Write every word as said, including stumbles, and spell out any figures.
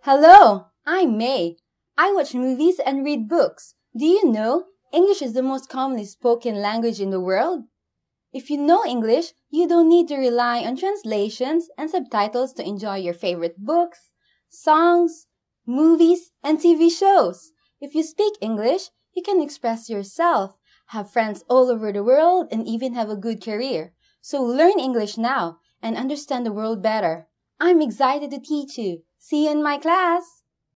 Hello, I'm May. I watch movies and read books. Do you know English is the most commonly spoken language in the world? If you know English, you don't need to rely on translations and subtitles to enjoy your favorite books, songs, movies, and T V shows. If you speak English, you can express yourself, have friends all over the world, and even have a good career. So learn English now and understand the world better. I'm excited to teach you. See you in my class!